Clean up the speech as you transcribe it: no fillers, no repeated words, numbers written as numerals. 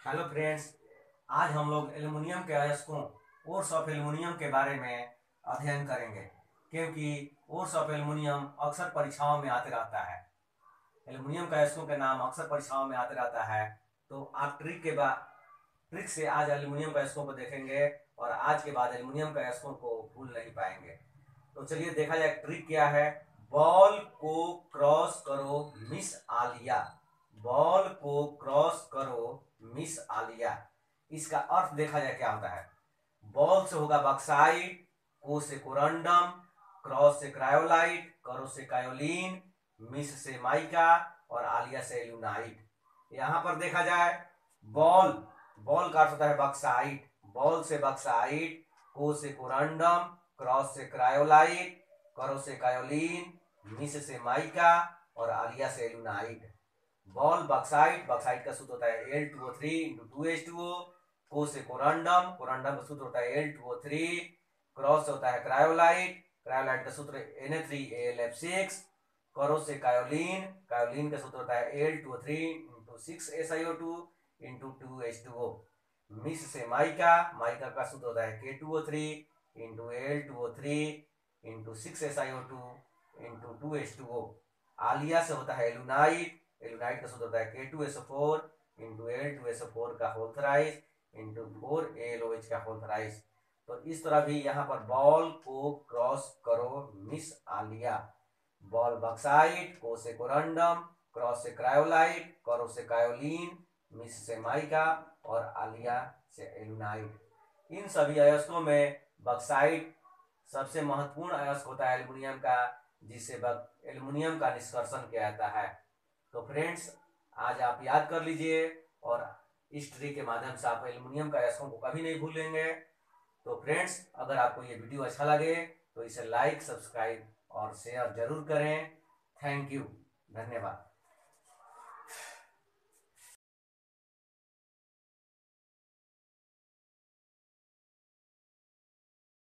Hello friends. आज हम लोग एल्युमिनियम के अयस्कों कोर्स ऑफ एल्युमिनियम के बारे में अध्ययन करेंगे, क्योंकि कोर्स ऑफ एल्युमिनियम अक्सर परीक्षाओं में आते रहता है। एल्युमिनियम के अयस्कों के नाम अक्सर परीक्षाओं में आते रहता है, तो आप ट्रिक से आज एल्युमिनियम के अयस्कों को देखेंगे और आज के बाद एल्युमिनियम के अयस्कों को भूल नहीं पाएंगे। तो चलिए देखा जाए ट्रिक क्या है। बॉल को क्रॉस करो मिस आलिया। बॉल को क्रॉस करो मिस आलिया। इसका अर्थ देखा जाए क्या होता है। बॉल से होगा बक्साइट, को से कोरंडम, क्रॉस से क्रायोलाइट, करो से कायोलिन, मिस से माइका और आलिया से एल्यूनाइट। यहां पर देखा जाए बॉल बॉल का अर्थ होता है बक्साइट। बॉल से बक्साइट, को से कोरंडम, क्रॉस से क्रायोलाइट, करो से कायोलिन, मिस से माइका और आलिया से एल्यूनाइट। बॉल बक्साइट का सूत्र होता है Al2O3 इंटू 2H2O। को से कोरंडम का सूत्र होता है Al2O3। क्रॉस से होता है क्रायोलाइट का सूत्र Na3AlF6। करो से कायोलिन का सूत्र होता है Al2O3 into 6SiO2 into 2H2O। मिस से माइका का सूत्र होता है K2O3 into Al2O3 into 6SiO2 into 2H2O। Alia से होता है एलुनाइट का सूत्र होता है K2SO4 इंटू Al2SO4 का होल थराइस इंटू 4AlOH का होल थराइस। तो इस तरह भी यहाँ पर बॉल को क्रॉस करो मिस आलिया। बॉल बक्साइट, को से कोरंडम, क्रॉस से क्रायोलाइट, करो से कायोलिन, मिस से माइका और आलिया से एलुनाइट। इन सभी अयस्कों में बक्साइट सबसे महत्वपूर्ण अयस्क होता है एल्युमिनियम का, जिससे एल्युमिनियम का निष्कर्षण किया जाता है। तो फ्रेंड्स, आज आप याद कर लीजिए और इस ट्रिक के माध्यम से आप एल्युमिनियम का अयस्कों को कभी नहीं भूलेंगे। तो फ्रेंड्स, अगर आपको ये वीडियो अच्छा लगे तो इसे लाइक, सब्सक्राइब और शेयर जरूर करें। थैंक यू, धन्यवाद।